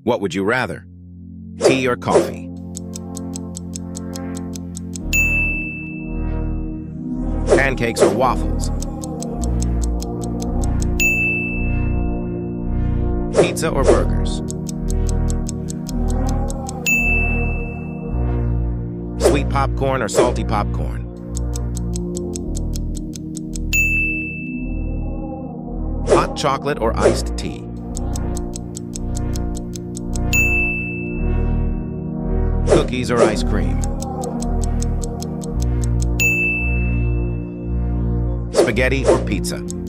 What would you rather? Tea or coffee? Pancakes or waffles? Pizza or burgers? Sweet popcorn or salty popcorn? Hot chocolate or iced tea? Cookies or ice cream? Spaghetti or pizza?